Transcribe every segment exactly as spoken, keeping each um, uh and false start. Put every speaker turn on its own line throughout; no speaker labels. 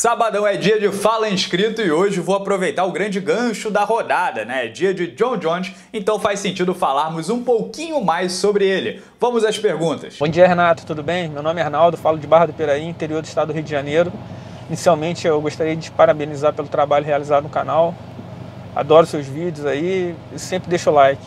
Sabadão é dia de Fala Inscrito e hoje vou aproveitar o grande gancho da rodada, né? É dia de Jon Jones, então faz sentido falarmos um pouquinho mais sobre ele. Vamos às perguntas.
Bom dia, Renato, tudo bem? Meu nome é Arnaldo, falo de Barra do Piraí, interior do estado do Rio de Janeiro. Inicialmente eu gostaria de te parabenizar pelo trabalho realizado no canal. Adoro seus vídeos aí e sempre deixo o like.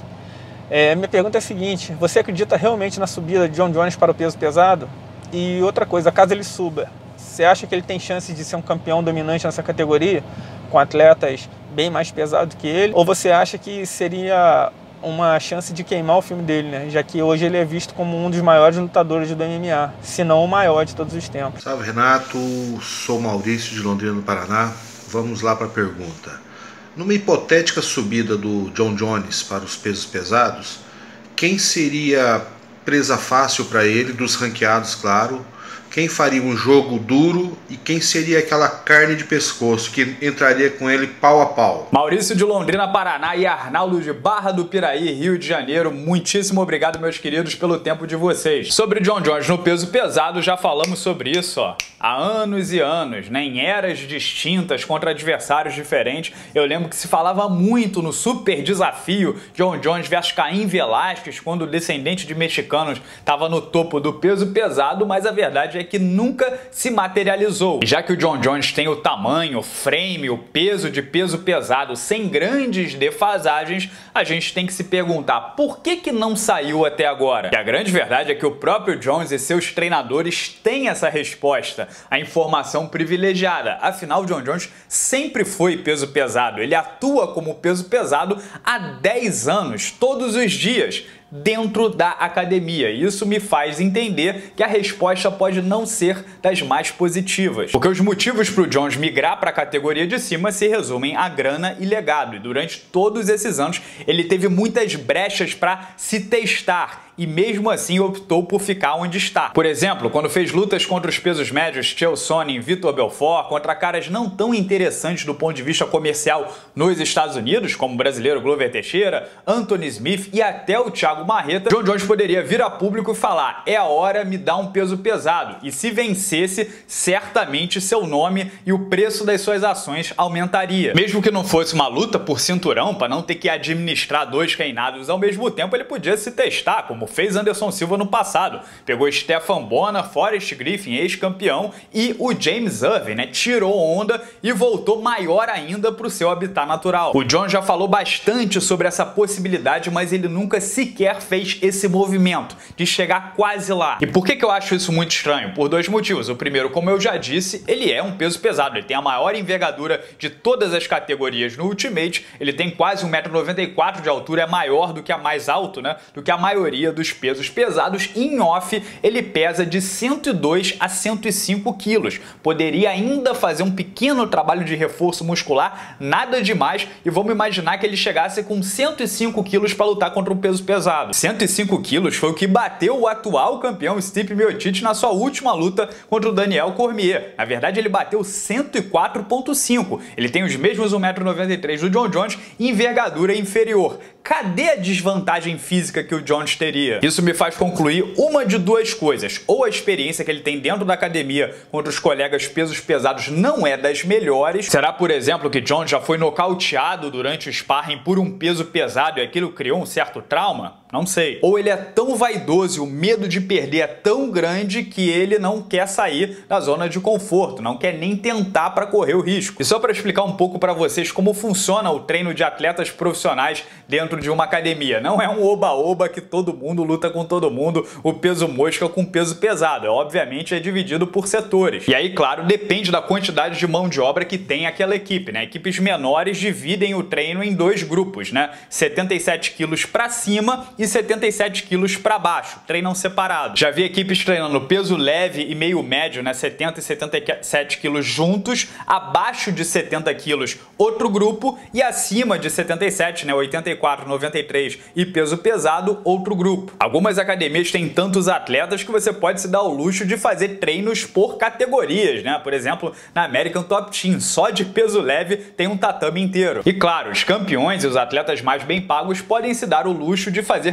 É, minha pergunta é a seguinte: você acredita realmente na subida de Jon Jones para o peso pesado? E outra coisa, caso ele suba, você acha que ele tem chance de ser um campeão dominante nessa categoria, com atletas bem mais pesados que ele? Ou você acha que seria uma chance de queimar o filme dele, né? Já que hoje ele é visto como um dos maiores lutadores do M M A, se não o maior de todos os tempos.
Salve, Renato, sou Maurício de Londrina, no Paraná. Vamos lá para a pergunta. Numa hipotética subida do Jon Jones para os pesos pesados, quem seria presa fácil para ele, dos ranqueados, claro? Quem faria um jogo duro e quem seria aquela carne de pescoço que entraria com ele pau a pau?
Maurício de Londrina, Paraná e Arnaldo de Barra do Piraí, Rio de Janeiro, muitíssimo obrigado, meus queridos, pelo tempo de vocês. Sobre Jon Jones no peso pesado, já falamos sobre isso ó, há anos e anos, né? Em eras distintas, contra adversários diferentes. Eu lembro que se falava muito no super desafio Jon Jones versus Caim Velasquez, quando o descendente de mexicanos estava no topo do peso pesado, mas a verdade é que nunca se materializou. E já que o Jon Jones tem o tamanho, o frame, o peso de peso pesado sem grandes defasagens, a gente tem que se perguntar por que que não saiu até agora? E a grande verdade é que o próprio Jones e seus treinadores têm essa resposta, a informação privilegiada. Afinal, Jon Jones sempre foi peso pesado. Ele atua como peso pesado há dez anos, todos os dias, dentro da academia. Isso me faz entender que a resposta pode não ser das mais positivas. Porque os motivos para o Jones migrar para a categoria de cima se resumem a grana e legado. E durante todos esses anos ele teve muitas brechas para se testar. E mesmo assim optou por ficar onde está. Por exemplo, quando fez lutas contra os pesos médios Chael Sonnen e Vitor Belfort, contra caras não tão interessantes do ponto de vista comercial nos Estados Unidos, como o brasileiro Glover Teixeira, Anthony Smith e até o Thiago Marreta, Jon Jones poderia vir a público e falar: é a hora, me dá um peso pesado. E se vencesse, certamente seu nome e o preço das suas ações aumentaria. Mesmo que não fosse uma luta por cinturão, para não ter que administrar dois reinados ao mesmo tempo, ele podia se testar, como fez Anderson Silva no passado. Pegou Stephan Bonnar, Forrest Griffin, ex-campeão, e o James Irving, né? Tirou onda e voltou maior ainda para o seu habitat natural. O Jon já falou bastante sobre essa possibilidade, mas ele nunca sequer fez esse movimento de chegar quase lá. E por que que eu acho isso muito estranho? Por dois motivos. O primeiro, como eu já disse, ele é um peso pesado. Ele tem a maior envergadura de todas as categorias no Ultimate. Ele tem quase um metro e noventa e quatro de altura, é maior do que a mais alto, né? Do que a maioria dos pesos pesados. Em off, ele pesa de cento e dois a cento e cinco quilos. Poderia ainda fazer um pequeno trabalho de reforço muscular, nada demais, e vamos imaginar que ele chegasse com cento e cinco quilos para lutar contra um peso pesado. cento e cinco quilos foi o que bateu o atual campeão Stipe Miocic na sua última luta contra o Daniel Cormier. Na verdade, ele bateu cento e quatro vírgula cinco. Ele tem os mesmos um metro e noventa e três do Jon Jones e envergadura inferior. Cadê a desvantagem física que o Jones teria? Isso me faz concluir uma de duas coisas: ou a experiência que ele tem dentro da academia contra os colegas pesos pesados não é das melhores. Será, por exemplo, que Jones já foi nocauteado durante o sparring por um peso pesado e aquilo criou um certo trauma? Não sei. Ou ele é tão vaidoso e o medo de perder é tão grande que ele não quer sair da zona de conforto, não quer nem tentar para correr o risco. E só para explicar um pouco para vocês como funciona o treino de atletas profissionais dentro de uma academia. Não é um oba-oba que todo mundo luta com todo mundo, o peso mosca com peso pesado. É, obviamente é dividido por setores. E aí, claro, depende da quantidade de mão de obra que tem aquela equipe, né? Equipes menores dividem o treino em dois grupos, né? setenta e sete quilos para cima e setenta e sete quilos para baixo, treinam separados. Já vi equipes treinando peso leve e meio médio, né, setenta e setenta e sete quilos juntos, abaixo de setenta quilos outro grupo e acima de setenta e sete, né, oitenta e quatro, noventa e três e peso pesado outro grupo. Algumas academias têm tantos atletas que você pode se dar o luxo de fazer treinos por categorias, né? Por exemplo, na American Top Team, só de peso leve tem um tatame inteiro. E claro, os campeões e os atletas mais bem pagos podem se dar o luxo de fazer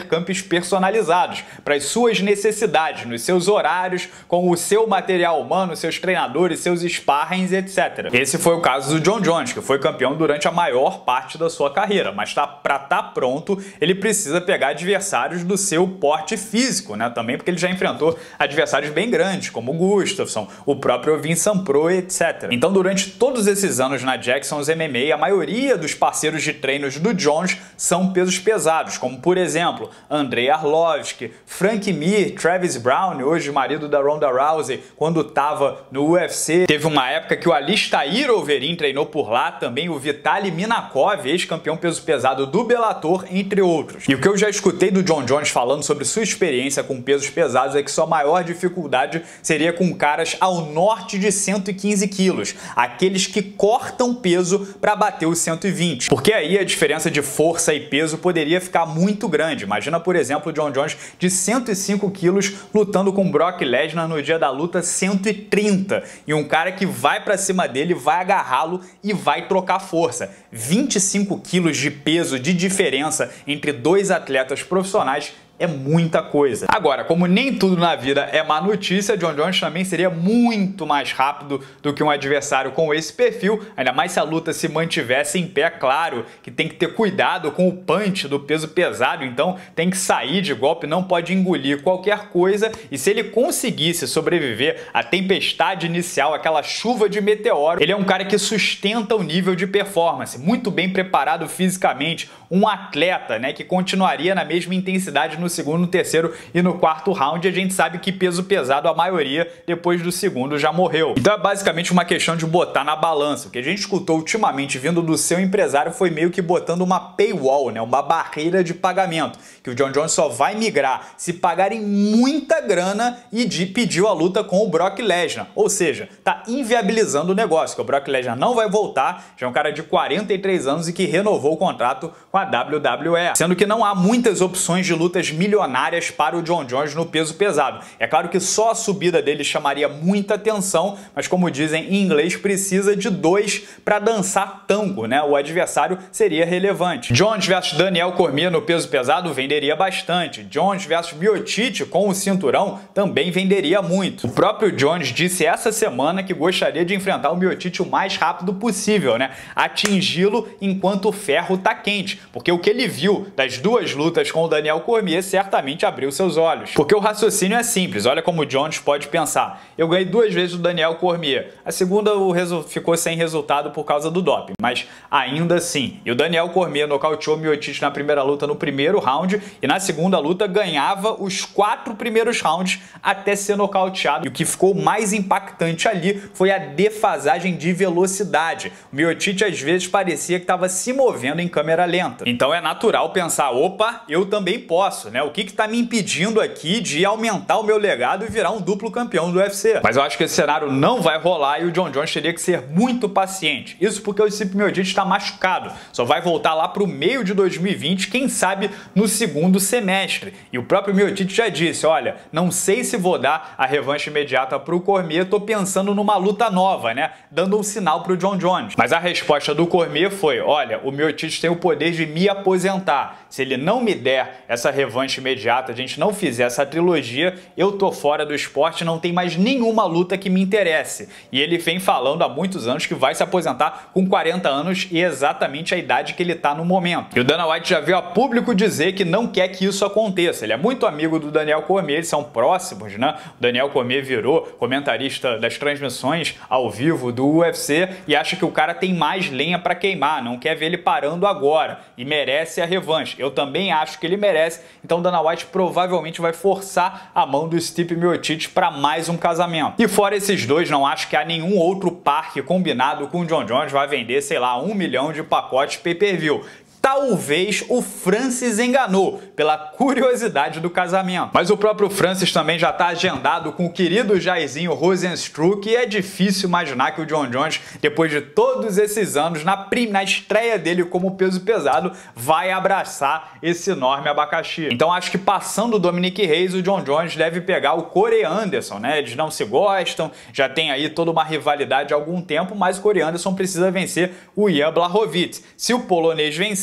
ter campos personalizados para as suas necessidades, nos seus horários, com o seu material humano, seus treinadores, seus sparrings, etcétera. Esse foi o caso do Jon Jones, que foi campeão durante a maior parte da sua carreira, mas tá, para estar tá pronto, ele precisa pegar adversários do seu porte físico, né? Também porque ele já enfrentou adversários bem grandes, como o Gustafsson, o próprio Vincent Pro, etcétera. Então, durante todos esses anos na Jackson's M M A, a maioria dos parceiros de treinos do Jones são pesos pesados, como por exemplo, Andrei Arlovski, Frank Mir, Travis Brown, hoje marido da Ronda Rousey, quando estava no U F C. Teve uma época que o Alistair Overeem treinou por lá, também o Vitaly Minakov, ex-campeão peso pesado do Bellator, entre outros. E o que eu já escutei do Jon Jones falando sobre sua experiência com pesos pesados é que sua maior dificuldade seria com caras ao norte de cento e quinze quilos, aqueles que cortam peso para bater os cento e vinte, porque aí a diferença de força e peso poderia ficar muito grande. Imagina, por exemplo, o Jon Jones de cento e cinco quilos lutando com Brock Lesnar no dia da luta cento e trinta, e um cara que vai para cima dele, vai agarrá-lo e vai trocar força. vinte e cinco quilos de peso de diferença entre dois atletas profissionais é muita coisa. Agora, como nem tudo na vida é má notícia, Jon Jones também seria muito mais rápido do que um adversário com esse perfil, ainda mais se a luta se mantivesse em pé. Claro que tem que ter cuidado com o punch do peso pesado, então tem que sair de golpe, não pode engolir qualquer coisa, e se ele conseguisse sobreviver à tempestade inicial, aquela chuva de meteoro, ele é um cara que sustenta o nível de performance, muito bem preparado fisicamente, um atleta, né, que continuaria na mesma intensidade no segundo, no terceiro e no quarto round. A gente sabe que peso pesado, a maioria, depois do segundo, já morreu. Então é basicamente uma questão de botar na balança. O que a gente escutou ultimamente vindo do seu empresário foi meio que botando uma paywall, né? Uma barreira de pagamento, que o Jon Jones só vai migrar se pagarem muita grana, e de pediu a luta com o Brock Lesnar. Ou seja, tá inviabilizando o negócio, que o Brock Lesnar não vai voltar, já é um cara de quarenta e três anos e que renovou o contrato com a W W E. Sendo que não há muitas opções de lutas milionárias para o Jon Jones no peso pesado. É claro que só a subida dele chamaria muita atenção, mas como dizem em inglês, precisa de dois para dançar tango, né? O adversário seria relevante. Jones versus Daniel Cormier no peso pesado venderia bastante. Jones versus Miocic com o cinturão também venderia muito. O próprio Jones disse essa semana que gostaria de enfrentar o Miocic o mais rápido possível, né? Atingi-lo enquanto o ferro tá quente, porque o que ele viu das duas lutas com o Daniel Cormier certamente abriu seus olhos. Porque o raciocínio é simples, olha como o Jones pode pensar. Eu ganhei duas vezes o Daniel Cormier, a segunda o ficou sem resultado por causa do doping, mas ainda assim. E o Daniel Cormier nocauteou o Miocic na primeira luta no primeiro round, e na segunda luta ganhava os quatro primeiros rounds até ser nocauteado. E o que ficou mais impactante ali foi a defasagem de velocidade. O Miocic às vezes parecia que estava se movendo em câmera lenta. Então é natural pensar, opa, eu também posso, né? O que que tá me impedindo aqui de aumentar o meu legado e virar um duplo campeão do U F C? Mas eu acho que esse cenário não vai rolar e o Jon Jones teria que ser muito paciente. Isso porque o Stipe Miocic está machucado. Só vai voltar lá pro meio de dois mil e vinte, quem sabe no segundo semestre. E o próprio Miocic já disse, olha, não sei se vou dar a revanche imediata pro Cormier, tô pensando numa luta nova, né? Dando um sinal pro Jon Jones. Mas a resposta do Cormier foi, olha, o Miocic tem o poder de me aposentar. Se ele não me der essa revanche imediata, a gente não fizer essa trilogia, eu tô fora do esporte, não tem mais nenhuma luta que me interesse. E ele vem falando há muitos anos que vai se aposentar com quarenta anos e exatamente a idade que ele tá no momento. E o Dana White já veio a público dizer que não quer que isso aconteça. Ele é muito amigo do Daniel Cormier, eles são próximos, né? O Daniel Cormier virou comentarista das transmissões ao vivo do U F C e acha que o cara tem mais lenha para queimar, não quer ver ele parando agora e merece a revanche. Eu também acho que ele merece, então Dana White provavelmente vai forçar a mão do Stipe Miocic para mais um casamento. E fora esses dois, não acho que há nenhum outro par que combinado com o Jon Jones vai vender, sei lá, um milhão de pacotes pay-per-view. Talvez o Francis enganou pela curiosidade do casamento. Mas o próprio Francis também já está agendado com o querido Jairzinho Rozenstruik e é difícil imaginar que o Jon Jones, depois de todos esses anos, na, na estreia dele como peso pesado, vai abraçar esse enorme abacaxi. Então acho que passando o Dominic Reyes, o Jon Jones deve pegar o Corey Anderson, né? Eles não se gostam, já tem aí toda uma rivalidade há algum tempo, mas o Corey Anderson precisa vencer o Ian Blachowicz. Se o polonês vencer,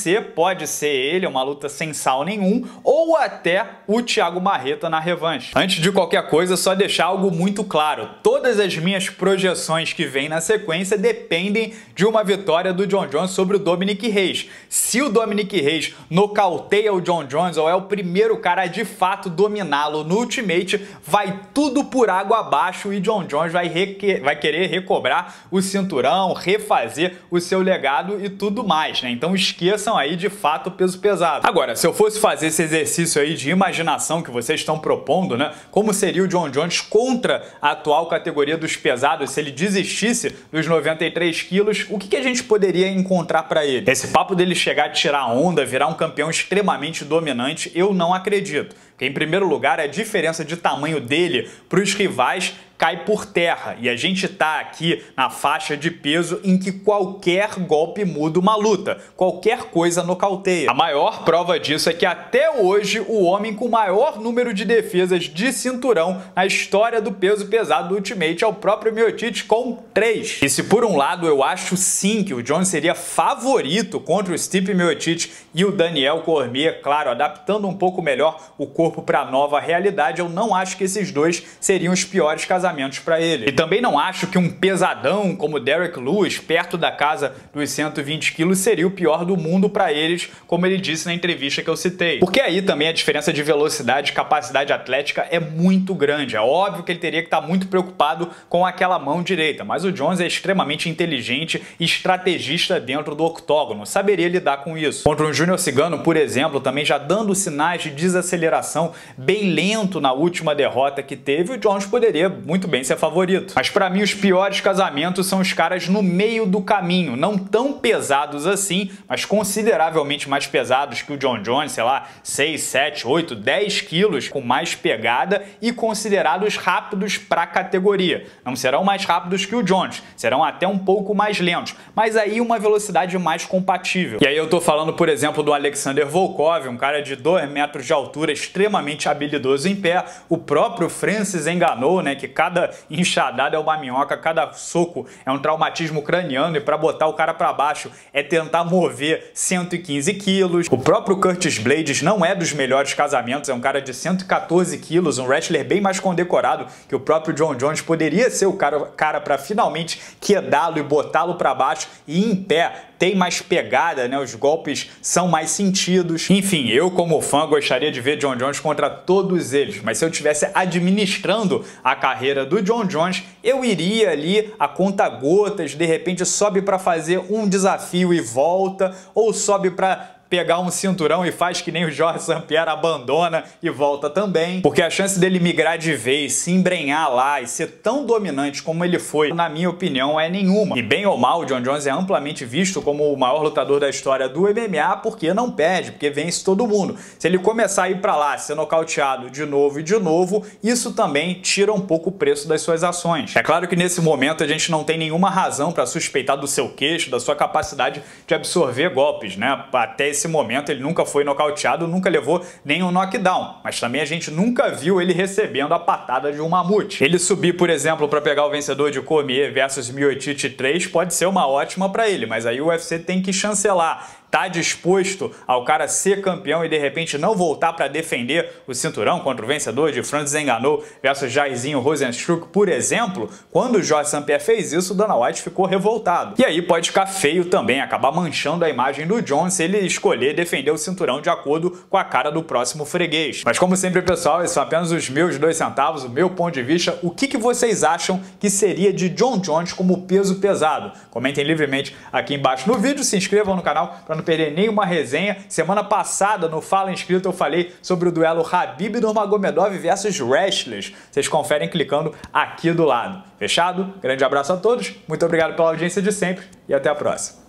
C, pode ser ele, uma luta sem sal nenhum, ou até o Thiago Marreta na revanche. Antes de qualquer coisa, só deixar algo muito claro: todas as minhas projeções que vêm na sequência dependem de uma vitória do Jon Jones sobre o Dominic Reyes. Se o Dominic Reyes nocauteia o Jon Jones ou é o primeiro cara a de fato dominá-lo no Ultimate, vai tudo por água abaixo e Jon Jones vai, vai querer recobrar o cinturão, refazer o seu legado e tudo mais, né? Então esqueçam aí de fato o peso pesado. Agora, se eu fosse fazer esse exercício aí de imaginação que vocês estão propondo, né? Como seria o Jon Jones contra a atual categoria dos pesados se ele desistisse dos noventa e três quilos, o que, que a gente poderia encontrar para ele? Esse papo dele chegar a tirar onda, virar um campeão extremamente dominante, eu não acredito. Porque, em primeiro lugar, a diferença de tamanho dele para os rivais cai por terra, e a gente tá aqui na faixa de peso em que qualquer golpe muda uma luta, qualquer coisa nocauteia. A maior prova disso é que até hoje o homem com maior número de defesas de cinturão na história do peso pesado do Ultimate é o próprio Miocic, com três. E se por um lado eu acho sim que o Jones seria favorito contra o Stipe Miocic e o Daniel Cormier, claro, adaptando um pouco melhor o corpo para a nova realidade, eu não acho que esses dois seriam os piores casamentos para ele. E também não acho que um pesadão como Derrick Lewis, perto da casa dos cento e vinte quilos, seria o pior do mundo para eles, como ele disse na entrevista que eu citei. Porque aí também a diferença de velocidade e capacidade atlética é muito grande. É óbvio que ele teria que estar muito preocupado com aquela mão direita, mas o Jones é extremamente inteligente e estrategista dentro do octógono, saberia lidar com isso. Contra um Júnior Cigano, por exemplo, também já dando sinais de desaceleração, bem lento na última derrota que teve, o Jones poderia muito muito bem ser favorito. Mas para mim os piores casamentos são os caras no meio do caminho, não tão pesados assim, mas consideravelmente mais pesados que o Jon Jones, sei lá, seis, sete, oito, dez quilos, com mais pegada e considerados rápidos para a categoria. Não serão mais rápidos que o Jones, serão até um pouco mais lentos, mas aí uma velocidade mais compatível. E aí eu tô falando, por exemplo, do Alexander Volkov, um cara de dois metros de altura, extremamente habilidoso em pé, o próprio Francis Ngannou, né, que cada Cada enxadada é uma minhoca, cada soco é um traumatismo craniano e para botar o cara para baixo é tentar mover cento e quinze quilos. O próprio Curtis Blaydes não é dos melhores casamentos, é um cara de cento e quatorze quilos, um wrestler bem mais condecorado que o próprio Jon Jones, poderia ser o cara, cara para finalmente quedá-lo e botá-lo para baixo e em pé. Tem mais pegada, né? Os golpes são mais sentidos. Enfim, eu como fã gostaria de ver Jon Jones contra todos eles, mas se eu estivesse administrando a carreira do Jon Jones, eu iria ali a conta-gotas, de repente sobe para fazer um desafio e volta, ou sobe para pegar um cinturão e faz que nem o Georges St-Pierre, abandona e volta também. Porque a chance dele migrar de vez, se embrenhar lá e ser tão dominante como ele foi, na minha opinião, é nenhuma. E bem ou mal, o Jon Jones é amplamente visto como o maior lutador da história do M M A porque não perde, porque vence todo mundo. Se ele começar a ir pra lá, ser nocauteado de novo e de novo, isso também tira um pouco o preço das suas ações. É claro que nesse momento a gente não tem nenhuma razão para suspeitar do seu queixo, da sua capacidade de absorver golpes, né? Até esse Nesse momento ele nunca foi nocauteado, nunca levou nenhum knockdown, mas também a gente nunca viu ele recebendo a patada de um mamute. Ele subir, por exemplo, para pegar o vencedor de Cormier versus Miocic três pode ser uma ótima para ele, mas aí o U F C tem que chancelar. Tá disposto ao cara ser campeão e de repente não voltar para defender o cinturão contra o vencedor de Francis Ngannou versus Jairzinho Rozenstruik, por exemplo? Quando o Georges St-Pierre fez isso, o Dana White ficou revoltado. E aí pode ficar feio também, acabar manchando a imagem do Jones se ele escolher defender o cinturão de acordo com a cara do próximo freguês. Mas como sempre, pessoal, esses são apenas os meus dois centavos, o meu ponto de vista. O que, que vocês acham que seria de Jon Jones como peso pesado? Comentem livremente aqui embaixo no vídeo, se inscrevam no canal para não perder nenhuma resenha. Semana passada no Fala Inscrito eu falei sobre o duelo Khabib Nurmagomedov versus wrestlers. Vocês conferem clicando aqui do lado. Fechado? Grande abraço a todos, muito obrigado pela audiência de sempre e até a próxima.